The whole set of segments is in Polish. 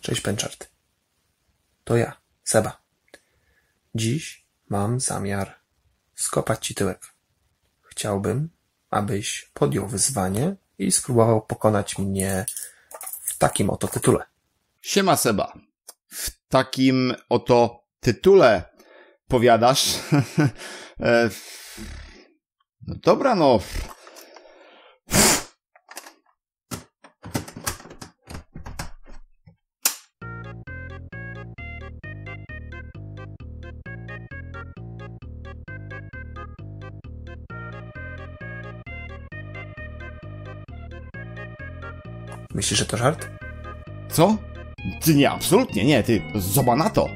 Cześć Pęczard. To ja, Seba. Dziś mam zamiar skopać ci tyłek. Chciałbym, abyś podjął wyzwanie i spróbował pokonać mnie w takim oto tytule. Siema Seba. W takim oto tytule powiadasz? No dobra, no. Myślisz, że to żart? Co? Ty nie, absolutnie nie, ty, zoba na to.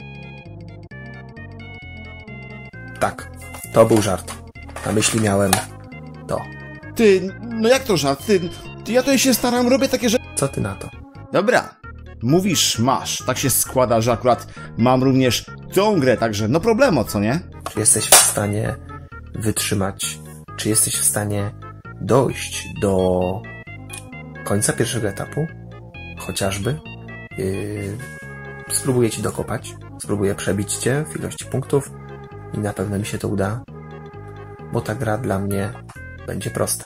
Tak, to był żart. Na myśli miałem to. Ty, no jak to żart? Ty, ja tutaj się staram, robię takie rzeczy. Co ty na to? Dobra. Mówisz, masz. Tak się składa, że akurat mam również tą grę, także no problemo, co nie? Czy jesteś w stanie wytrzymać, czy jesteś w stanie dojść do końca pierwszego etapu? Chociażby. Spróbuję ci dokopać. Spróbuję przebić cię w ilości punktów i na pewno mi się to uda, bo ta gra dla mnie będzie prosta.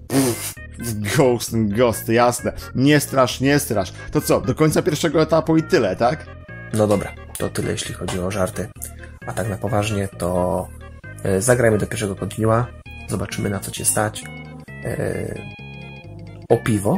Ghost, jasne. Nie strasz, nie strasz. To co, do końca pierwszego etapu i tyle, tak? No dobra, to tyle jeśli chodzi o żarty. A tak na poważnie to zagrajmy do pierwszego kontinua. Zobaczymy, na co cię stać. O piwo?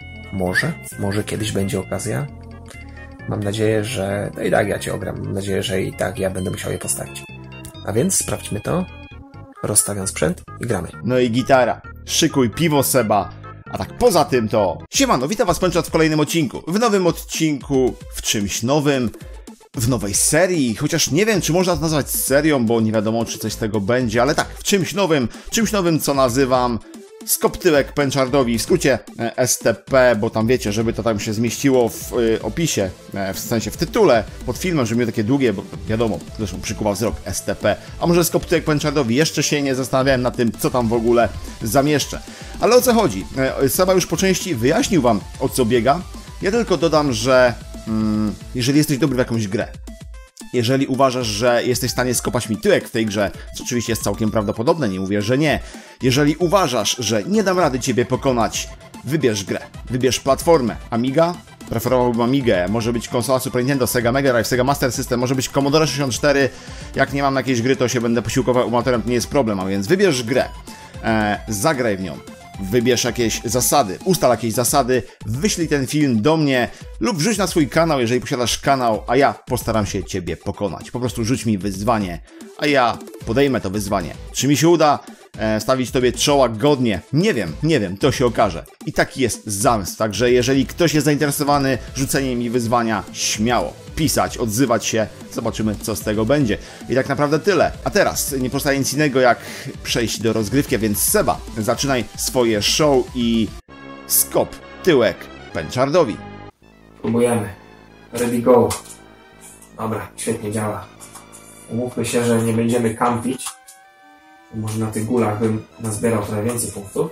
Może kiedyś będzie okazja. Mam nadzieję, że... No i tak ja cię ogram. Mam nadzieję, że i tak ja będę musiał je postawić. A więc sprawdźmy to. Rozstawiam sprzęt i gramy. No i gitara. Szykuj piwo, Seba. A tak poza tym to... Siemano, witam was Pęczard w kolejnym odcinku. W nowym odcinku, w czymś nowym, w nowej serii. Chociaż nie wiem, czy można to nazwać serią, bo nie wiadomo, czy coś z tego będzie, ale tak, w czymś nowym, co nazywam... Skop tyłek Pęczardowi, w skrócie STP, bo tam wiecie, żeby to tam się zmieściło w opisie, w sensie w tytule, pod filmem, żeby miał takie długie, bo wiadomo, zresztą przykuwa wzrok STP. A może skop tyłek Pęczardowi? Jeszcze się nie zastanawiałem nad tym, co tam w ogóle zamieszczę. Ale o co chodzi? Seba już po części wyjaśnił wam, o co biega. Ja tylko dodam, że jeżeli jesteś dobry w jakąś grę, jeżeli uważasz, że jesteś w stanie skopać mi tyłek w tej grze, co oczywiście jest całkiem prawdopodobne, nie mówię, że nie. Jeżeli uważasz, że nie dam rady ciebie pokonać, wybierz grę. Wybierz platformę. Amiga? Preferowałbym Amigę. Może być konsola Super Nintendo, Sega Mega Drive, Sega Master System, może być Commodore 64. Jak nie mam jakiejś gry, to się będę posiłkował emulatorem, to nie jest problem, a więc wybierz grę. Zagraj w nią. Wybierz jakieś zasady, ustal jakieś zasady, wyślij ten film do mnie lub wrzuć na swój kanał, jeżeli posiadasz kanał, a ja postaram się ciebie pokonać. Po prostu rzuć mi wyzwanie, a ja podejmę to wyzwanie. Czy mi się uda stawić tobie czoła godnie? Nie wiem, to się okaże. I taki jest zamysł, także jeżeli ktoś jest zainteresowany rzuceniem mi wyzwania, śmiało pisać, odzywać się, zobaczymy, co z tego będzie. I tak naprawdę tyle. A teraz nie pozostaje nic innego, jak przejść do rozgrywki, więc Seba, zaczynaj swoje show i skop tyłek Pęczardowi. Próbujemy. Ready, go. Dobra, świetnie działa. Umówmy się, że nie będziemy kampić. Może na tych gulach bym nazbierał trochę więcej punktów.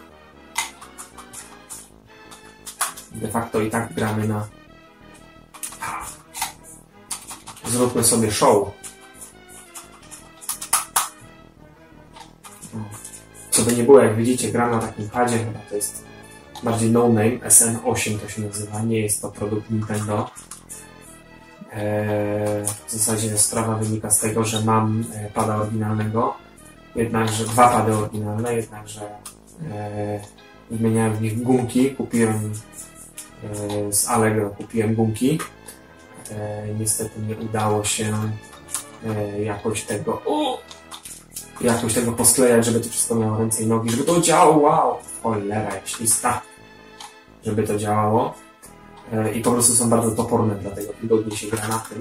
De facto i tak gramy na... Zróbmy sobie show. Co by nie było, jak widzicie, gram na takim padzie, chyba to jest bardziej no name, SN8 to się nazywa, nie jest to produkt Nintendo. W zasadzie sprawa wynika z tego, że mam pada oryginalnego, jednakże dwa pady oryginalne, jednakże wymieniałem w nich gumki, kupiłem z Allegro, kupiłem gumki. Niestety nie udało się jakoś tego posklejać, żeby to wszystko miało ręce i nogi, żeby to działało. Cholera, ślista. Żeby to działało. I po prostu są bardzo toporne, dlatego wygodnie się gra na tym.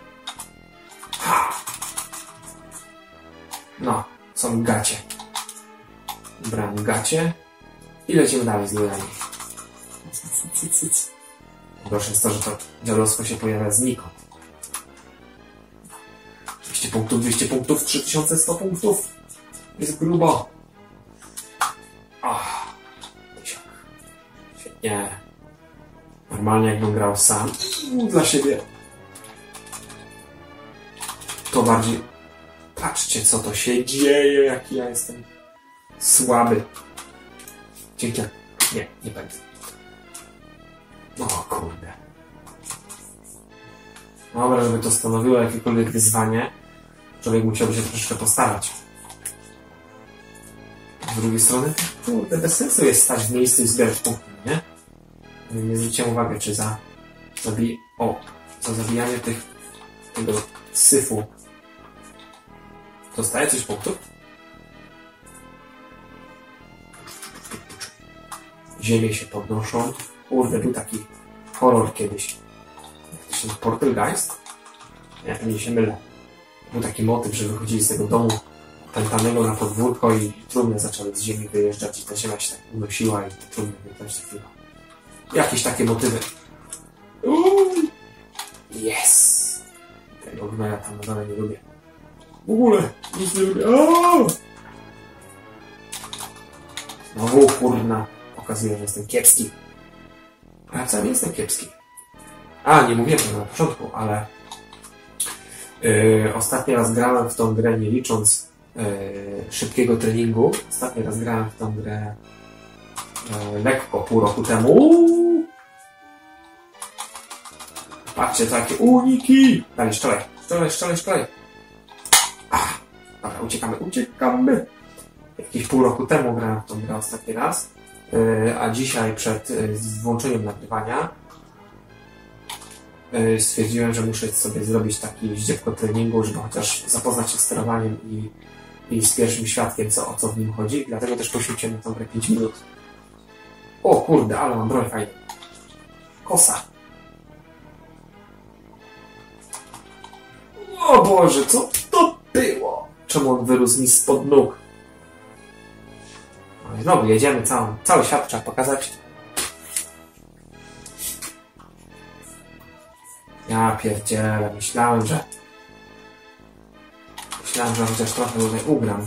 No, są gacie. Brałem gacie i lecimy dalej z nimi. Gorsze jest to, że to dziadostwo się pojawia znikąd. 200 punktów, 3100 punktów. Jest grubo. Świetnie. Normalnie jakbym grał sam. Dla siebie. To bardziej... Patrzcie, co to się dzieje, jaki ja jestem słaby. Dzięki. Nie będę. O kurde. Dobra, żeby to stanowiło jakiekolwiek wyzwanie, człowiek musiałby się troszeczkę postarać. Z drugiej strony, kurde, bez sensu jest stać w miejscu i zbierać punkty, nie? Nie zwróciłem uwagi, czy za zabijanie tego syfu dostaje coś punktów? Ziemie się podnoszą. Kurde, był taki horror kiedyś. Poltergeist? Nie, pewnie się mylę. Był taki motyw, że wychodzili z tego domu pętanego na podwórko i trumny zaczęły z ziemi wyjeżdżać i ta ziemia się tak unosiła i te trumny też takiego. Jakieś takie motywy. Yes! Tego gnoja tam na dole nie lubię. W ogóle nic nie lubię. Znowu kurna. Pokazuje, że jestem kiepski. A ja wcale nie jestem kiepski. Nie mówiłem tego na początku, ale ostatni raz grałem w tą grę, nie licząc szybkiego treningu. Ostatni raz grałem w tą grę lekko, pół roku temu. Patrzcie, to jakie uniki! Dalej, szczelej. Dobra, uciekamy. Jakieś pół roku temu grałem w tą grę ostatni raz. A dzisiaj przed włączeniem nagrywania stwierdziłem, że muszę sobie zrobić taki zdziewko treningu, żeby chociaż zapoznać się z sterowaniem i z pierwszym świadkiem, o co w nim chodzi. Dlatego też poświęciłem na tą grę 5 minut. O kurde, ale mam broń fajną. Kosa. O Boże, co to było? Czemu on wyrósł mi spod nóg? No i znowu jedziemy, cały świat trzeba pokazać. Ja pierdzielę, myślałem, że chociaż trochę tutaj ugram.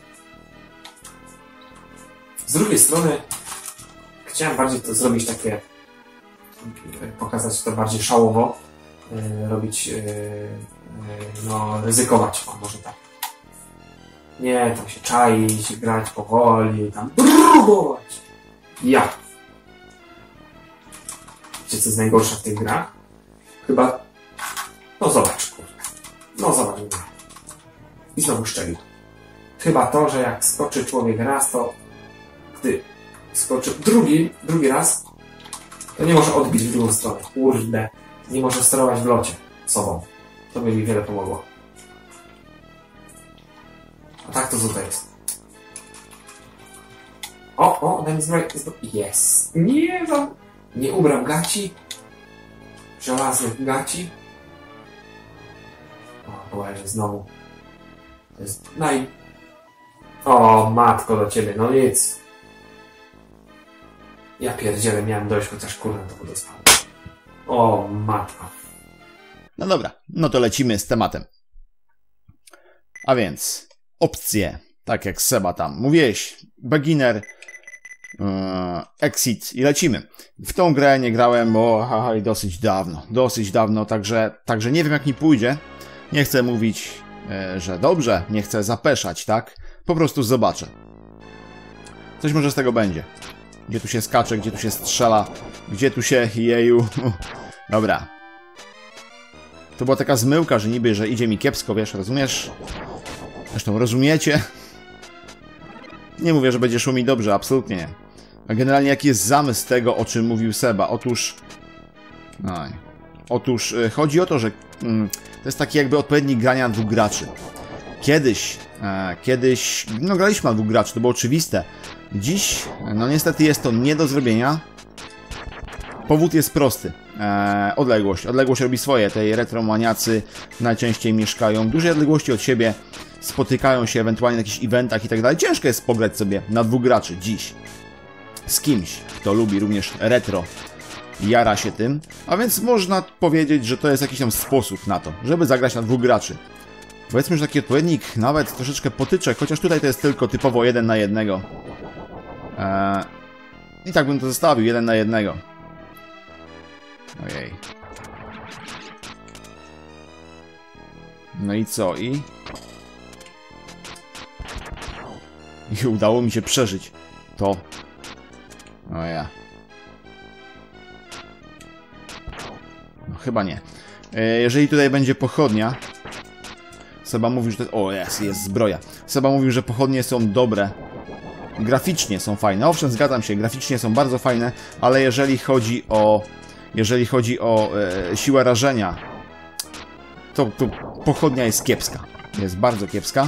Z drugiej strony chciałem bardziej to zrobić takie, pokazać to bardziej szałowo, robić, ryzykować, może tak. Nie, tam się czaić, grać powoli, tam próbować. Ja. Wiecie, co jest najgorsze w tych grach? Chyba... zobacz, kurde. Zobacz. I znowu szczelił. Chyba to, że jak skoczy człowiek raz, to gdy skoczy drugi raz, to nie może odbić w drugą stronę. Kurde. Nie może sterować w locie sobą. To by mi wiele pomogło. A tak to co to jest? Daj mi zbroję. Jest. Nie ubram gaci. Żelaznych gaci. Boże, znowu. To jest O, matko do ciebie, no nic. Ja pierdzielę, miałem dojść, chociaż kurwa to dostałem. O, matko. No dobra, no to lecimy z tematem. A więc, opcje, tak jak Seba tam mówiłeś, beginner, exit i lecimy. W tą grę nie grałem, dosyć dawno, także nie wiem jak mi pójdzie. Nie chcę mówić, że dobrze, nie chcę zapeszać, tak? Po prostu zobaczę. Coś może z tego będzie. Gdzie tu się skacze, gdzie tu się strzela, gdzie tu się jeju. Dobra. To była taka zmyłka, że niby, że idzie mi kiepsko, wiesz, rozumiesz? Zresztą rozumiecie? Nie mówię, że będzie szło mi dobrze, absolutnie nie. A generalnie jaki jest zamysł tego, o czym mówił Seba? Otóż chodzi o to, że to jest taki jakby odpowiednik grania na dwóch graczy. Kiedyś graliśmy na dwóch graczy, to było oczywiste. Dziś, niestety jest to nie do zrobienia. Powód jest prosty. Odległość. Odległość robi swoje. Tej retromaniacy najczęściej mieszkają w dużej odległości od siebie. Spotykają się ewentualnie na jakichś eventach i tak dalej. Ciężko jest pograć sobie na dwóch graczy dziś. Z kimś, kto lubi również retro. Jara się tym. A więc można powiedzieć, że to jest jakiś tam sposób na to, żeby zagrać na dwóch graczy. Powiedzmy, że taki odpowiednik nawet troszeczkę potyczek, chociaż tutaj to jest tylko typowo 1 na 1. I tak bym to zostawił, 1 na 1. Ojej. No i co? I udało mi się przeżyć to. O ja. No chyba nie. Jeżeli tutaj będzie pochodnia... Seba mówił, że to... O, jest zbroja. Seba mówił, że pochodnie są dobre. Graficznie są fajne. Owszem, zgadzam się, graficznie są bardzo fajne, ale jeżeli chodzi o... siłę rażenia, to pochodnia jest kiepska. Jest bardzo kiepska.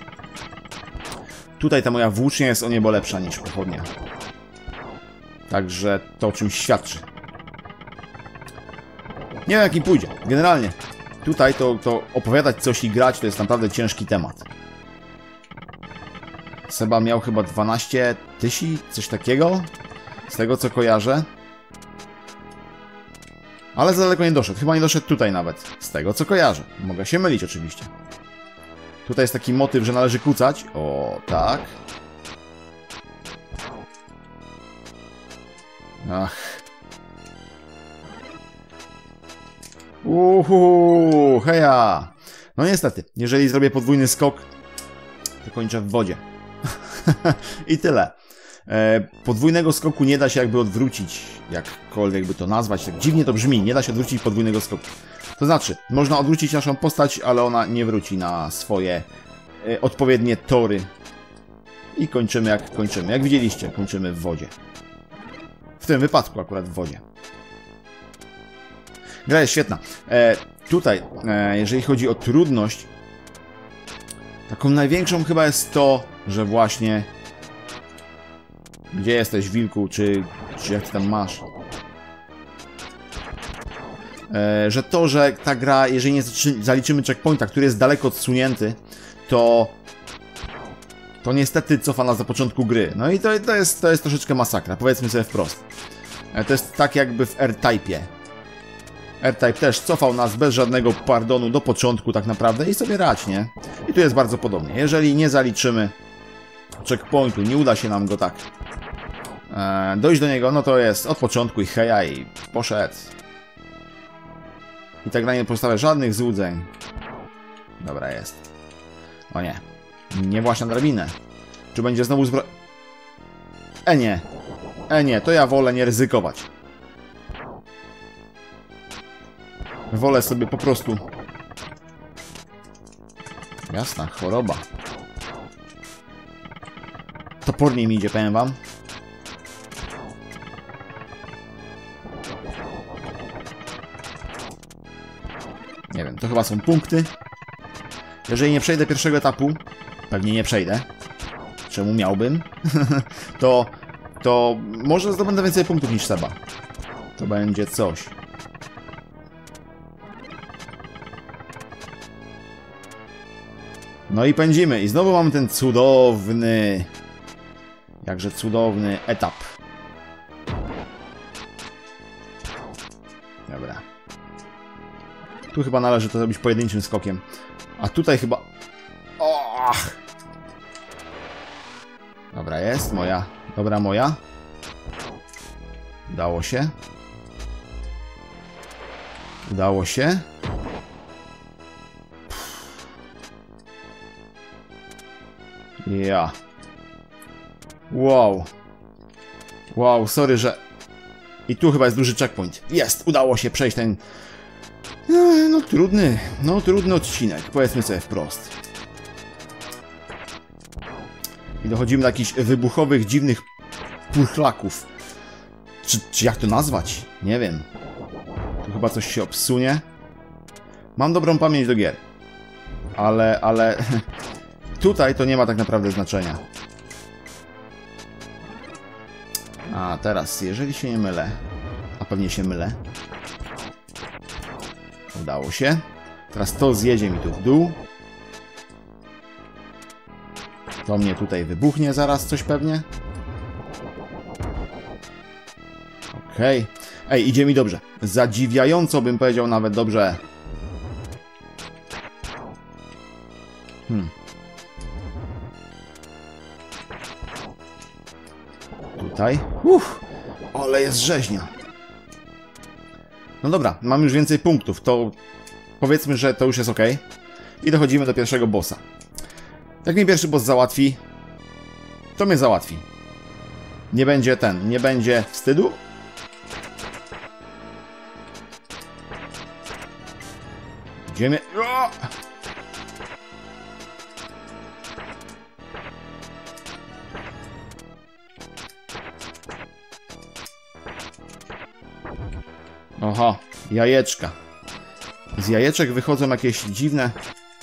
Tutaj ta moja włócznia jest o niebo lepsza niż pochodnia. Także to o czymś świadczy. Nie wiem, jak mi pójdzie. Generalnie, tutaj to opowiadać coś i grać to jest naprawdę ciężki temat. Seba miał chyba 12 tysięcy, coś takiego. Z tego, co kojarzę. Ale za daleko nie doszedł. Chyba nie doszedł tutaj nawet. Z tego, co kojarzę. Mogę się mylić oczywiście. Tutaj jest taki motyw, że należy kucać. O, tak. Ach. Heja. No niestety, jeżeli zrobię podwójny skok, to kończę w wodzie. I tyle. Podwójnego skoku nie da się jakby odwrócić, jakkolwiek by to nazwać. Tak dziwnie to brzmi, nie da się odwrócić podwójnego skoku. To znaczy, można odwrócić naszą postać, ale ona nie wróci na swoje odpowiednie tory. I kończymy jak kończymy. Jak widzieliście, kończymy w wodzie. W tym wypadku akurat w wodzie. Gra jest świetna. Tutaj, jeżeli chodzi o trudność, taką największą chyba jest to, że właśnie... Gdzie jesteś, wilku? Czy jak ty tam masz? Że to, że ta gra, jeżeli nie zaliczymy checkpointa, który jest daleko odsunięty, to niestety cofa nas do początku gry. No i to jest troszeczkę masakra, powiedzmy sobie wprost. To jest tak jakby w R-Type'ie. R-Type też cofał nas bez żadnego pardonu do początku tak naprawdę i sobie radź, nie? I tu jest bardzo podobnie. Jeżeli nie zaliczymy checkpointu, nie uda się nam go tak dojść do niego, no to jest od początku i heja i poszedł. I ta gra nie pozostawia żadnych złudzeń. Dobra, jest. O nie. Nie właśnie na drabinę. Czy będzie znowu nie. Nie, to ja wolę nie ryzykować. Wolę sobie po prostu... Jasna choroba. Topornie mi idzie, powiem wam. Nie wiem, to chyba są punkty. Jeżeli nie przejdę pierwszego etapu, pewnie nie przejdę. Czemu miałbym? to może zdobędę więcej punktów niż Seba. To będzie coś. No i pędzimy. I znowu mamy ten cudowny... Jakże cudowny etap. Dobra. Tu chyba należy to zrobić pojedynczym skokiem. A tutaj chyba... Och! Dobra, jest moja. Dobra, moja. Udało się. Udało się. Ja. Wow. Wow, sorry, że... I tu chyba jest duży checkpoint. Jest! Udało się przejść ten... No trudny odcinek. Powiedzmy sobie wprost. I dochodzimy do jakichś wybuchowych, dziwnych purchlaków. Czy jak to nazwać? Nie wiem. Tu chyba coś się obsunie. Mam dobrą pamięć do gier. Ale... Tutaj to nie ma tak naprawdę znaczenia. A teraz, jeżeli się nie mylę, a pewnie się mylę. Udało się. Teraz to zjedzie mi tu w dół. To mnie tutaj wybuchnie zaraz coś pewnie. Okej. Ej, idzie mi dobrze. Zadziwiająco bym powiedział nawet dobrze. Tutaj. Ale jest rzeźnia. No dobra, mam już więcej punktów, to powiedzmy, że to już jest ok. I dochodzimy do pierwszego bossa. Jak mnie pierwszy boss załatwi, to mnie załatwi. Nie będzie nie będzie wstydu. Gdzie mnie... O! Oho, jajeczka. Z jajeczek wychodzą jakieś dziwne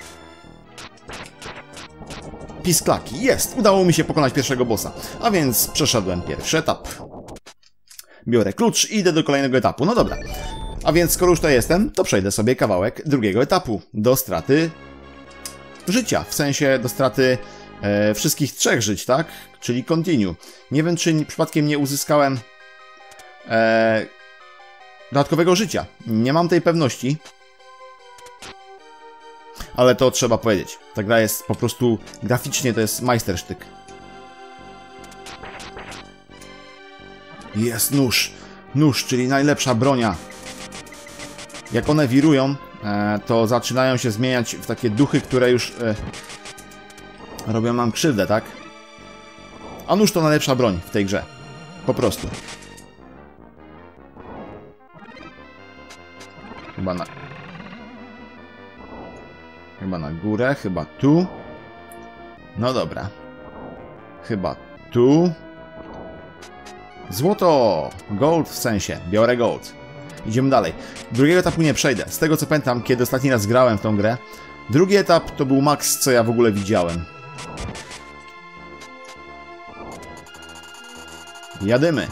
pisklaki. Jest! Udało mi się pokonać pierwszego bossa. A więc przeszedłem pierwszy etap. Biorę klucz i idę do kolejnego etapu. No dobra. A więc skoro już to jestem, to przejdę sobie kawałek drugiego etapu. Do straty życia. W sensie do straty wszystkich 3 żyć, tak? Czyli continue. Nie wiem, czy przypadkiem nie uzyskałem dodatkowego życia. Nie mam tej pewności. Ale to trzeba powiedzieć. Ta gra jest po prostu graficznie, to jest majstersztyk. Jest nóż. Nóż, czyli najlepsza bronia. Jak one wirują, to zaczynają się zmieniać w takie duchy, które już robią nam krzywdę, tak? A nóż to najlepsza broń w tej grze. Po prostu. Chyba na górę, chyba tu. No dobra. Chyba tu. Złoto! Gold w sensie. Biorę gold. Idziemy dalej. Drugiego etapu nie przejdę. Z tego co pamiętam, kiedy ostatni raz grałem w tą grę, drugi etap to był max, co ja w ogóle widziałem. Jadymy.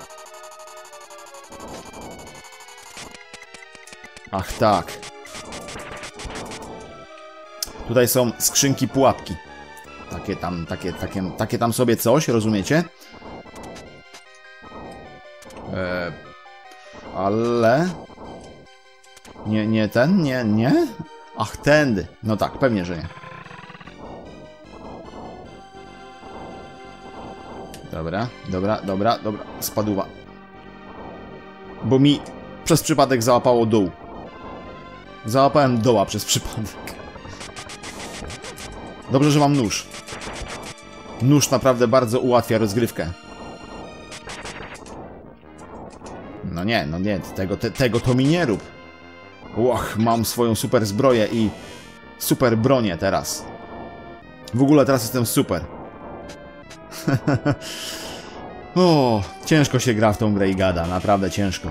Ach tak. Tutaj są skrzynki pułapki. Takie tam sobie coś, rozumiecie? Ale... Nie? Ach, tędy. No tak, pewnie, że nie. Dobra. Spadła. Bo mi przez przypadek załapało dół. Załapałem doła przez przypadek. Dobrze, że mam nóż. Nóż naprawdę bardzo ułatwia rozgrywkę. No nie, tego to mi nie rób. Och, mam swoją super zbroję i super bronię teraz. W ogóle teraz jestem super. O, ciężko się gra w tą grę i gada, naprawdę ciężko.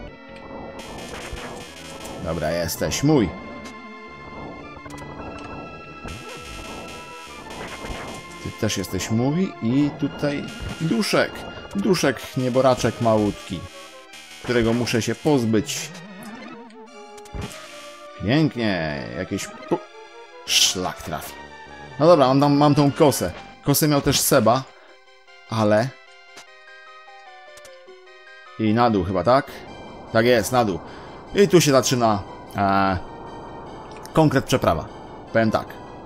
Dobra, jesteś mój. Ty też jesteś mój i tutaj duszek. Duszek, nieboraczek malutki, którego muszę się pozbyć. Pięknie, jakieś... Szlak trafi. No dobra, mam tą kosę. Kosę miał też Seba, ale... I na dół chyba, tak? Tak jest, na dół. I tu się zaczyna konkret przeprawa. Powiem tak.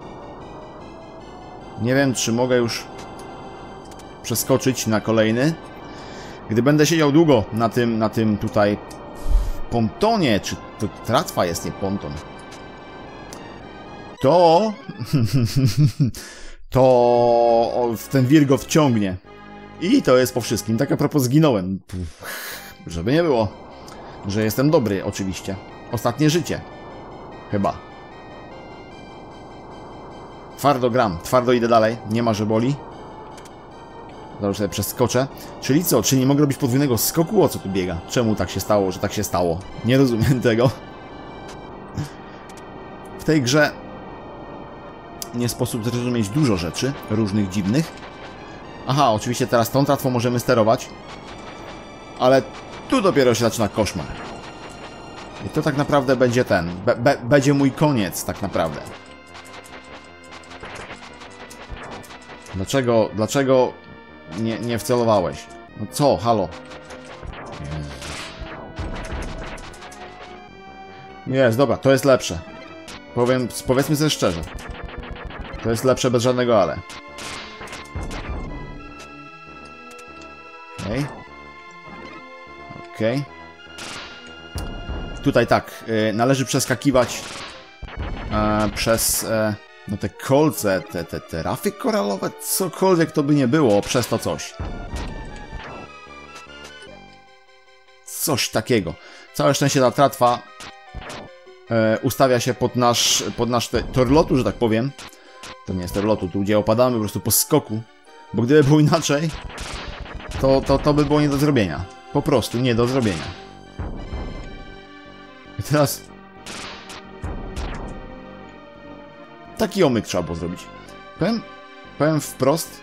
Nie wiem, czy mogę już przeskoczyć na kolejny. Gdy będę siedział długo na tym tutaj pontonie, czy to tratwa jest, nie ponton, to to ten wir go wciągnie. I to jest po wszystkim. Tak a propos zginąłem. Żeby nie było, że jestem dobry, oczywiście. Ostatnie życie. Chyba. Twardo gram, twardo idę dalej. Nie ma, że boli. Zaraz sobie przeskoczę. Czyli co? Czy nie mogę robić podwójnego skoku? O co tu biega? Czemu tak się stało, że tak się stało? Nie rozumiem tego. W tej grze nie sposób zrozumieć dużo rzeczy, różnych dziwnych. Aha, oczywiście teraz tą tratwą możemy sterować. Ale tu dopiero się zaczyna koszmar. I to tak naprawdę będzie będzie mój koniec, tak naprawdę. Dlaczego nie wcelowałeś? No co? Halo? Jest, dobra, to jest lepsze. Powiedzmy sobie szczerze. To jest lepsze bez żadnego ale. Okej. Tutaj tak, należy przeskakiwać przez no te kolce, te rafy koralowe, cokolwiek to by nie było, przez to coś. Coś takiego. Całe szczęście ta tratwa ustawia się pod nasz tor lotu, że tak powiem. To nie jest tor lotu, tu gdzie opadamy po prostu po skoku. Bo gdyby było inaczej, to by było nie do zrobienia. Po prostu nie do zrobienia. I teraz taki omyk trzeba było zrobić. Powiem wprost,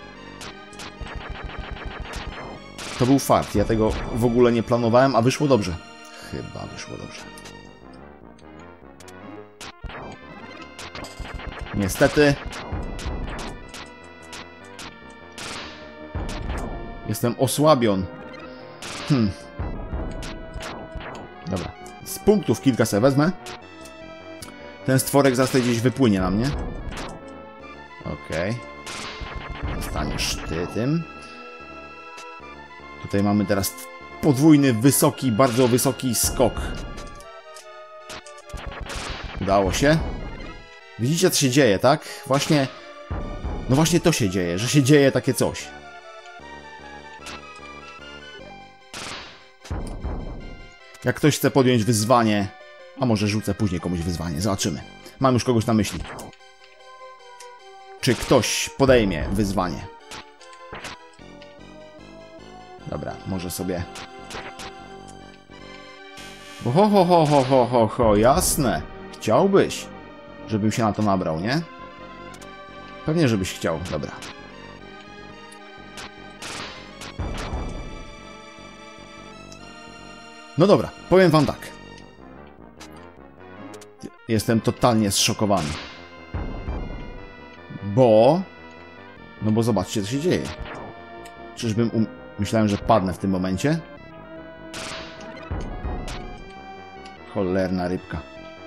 to był fart. Ja tego w ogóle nie planowałem, a wyszło dobrze. Chyba wyszło dobrze. Niestety jestem osłabion. Dobra. Z punktów kilka sobie wezmę. Ten stworek zaraz gdzieś wypłynie na mnie. Okej. Zostaniesz ty tym. Tutaj mamy teraz podwójny, wysoki, bardzo wysoki skok. Udało się. Widzicie, co się dzieje, tak? Właśnie... No właśnie to się dzieje, że się dzieje takie coś. Jak ktoś chce podjąć wyzwanie... A może rzucę później komuś wyzwanie, zobaczymy. Mam już kogoś na myśli. Czy ktoś podejmie wyzwanie? Dobra, może sobie... Ho, jasne. Chciałbyś, żebym się na to nabrał, nie? Pewnie, żebyś chciał, dobra. No dobra, powiem wam tak. Jestem totalnie zszokowany. No bo zobaczcie, co się dzieje. Czyżbym myślałem, że padnę w tym momencie? Cholerna rybka.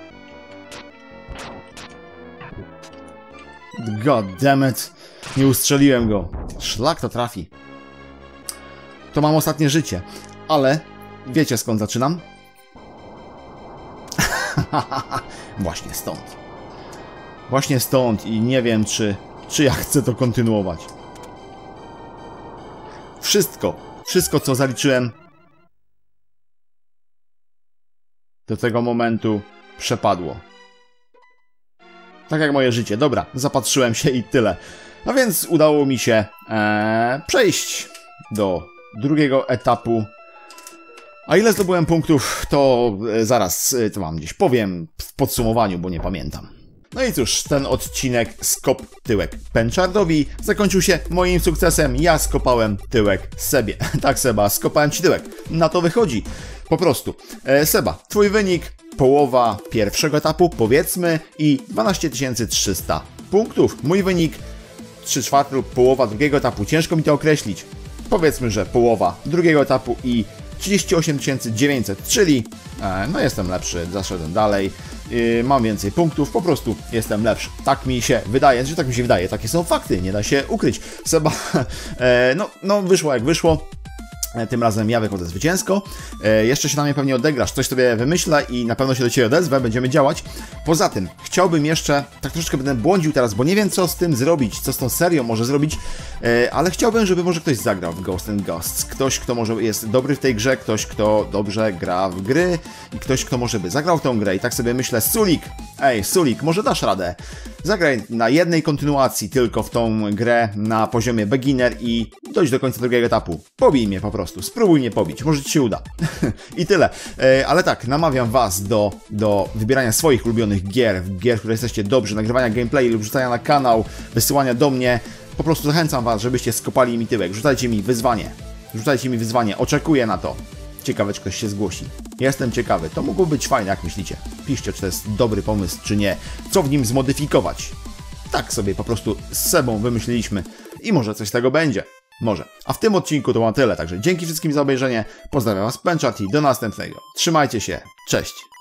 God damn it. Nie ustrzeliłem go. Szlak to trafi. To mam ostatnie życie. Ale wiecie, skąd zaczynam? Właśnie stąd. Właśnie stąd i nie wiem, czy ja chcę to kontynuować. Wszystko, co zaliczyłem do tego momentu, przepadło. Tak jak moje życie. Dobra, zapatrzyłem się i tyle. No więc udało mi się przejść do drugiego etapu. A ile zdobyłem punktów, to zaraz to wam gdzieś powiem w podsumowaniu, bo nie pamiętam. No i cóż, ten odcinek Skop tyłek Penchardowi zakończył się moim sukcesem. Ja skopałem tyłek Sebie. Tak, Seba, skopałem ci tyłek. Na to wychodzi. Po prostu. Seba, twój wynik, połowa pierwszego etapu, powiedzmy, i 12 300 punktów. Mój wynik 3/4 lub połowa drugiego etapu. Ciężko mi to określić. Powiedzmy, że połowa drugiego etapu i 38 900, czyli no jestem lepszy, zaszedłem dalej, mam więcej punktów, po prostu jestem lepszy. Tak mi się wydaje, takie są fakty, nie da się ukryć. Seba, no wyszło jak wyszło. Tym razem ja wychodzę zwycięsko. Jeszcze się na mnie pewnie odegrasz, coś sobie wymyślę i na pewno się do Ciebie odezwę, będziemy działać. Poza tym, chciałbym jeszcze, tak troszeczkę będę błądził teraz, bo nie wiem, co z tym zrobić, co z tą serią może zrobić, ale chciałbym, żeby może ktoś zagrał w Ghosts and Ghosts. Ktoś, kto może jest dobry w tej grze, ktoś, kto dobrze gra w gry i ktoś, kto może by zagrał w tą grę. I tak sobie myślę, Sulik, może dasz radę? Zagraj na jednej kontynuacji tylko w tą grę na poziomie beginner i dojdź do końca drugiego etapu. Pobij mnie po prostu, spróbuj mnie pobić, może Ci się uda. I tyle. Ale tak, namawiam Was do wybierania swoich ulubionych gier, które jesteście dobrzy, nagrywania gameplay lub rzucania na kanał, wysyłania do mnie. Po prostu zachęcam Was, żebyście skopali mi tyłek. Rzucajcie mi wyzwanie, oczekuję na to. Ciekawe, czy ktoś się zgłosi. Jestem ciekawy, to mogło być fajne, jak myślicie. Piszcie, czy to jest dobry pomysł, czy nie. Co w nim zmodyfikować. Tak sobie po prostu z Sebą wymyśliliśmy i może coś z tego będzie. Może. A w tym odcinku to ma tyle, także dzięki wszystkim za obejrzenie. Pozdrawiam Was, Penchard, i do następnego. Trzymajcie się, cześć!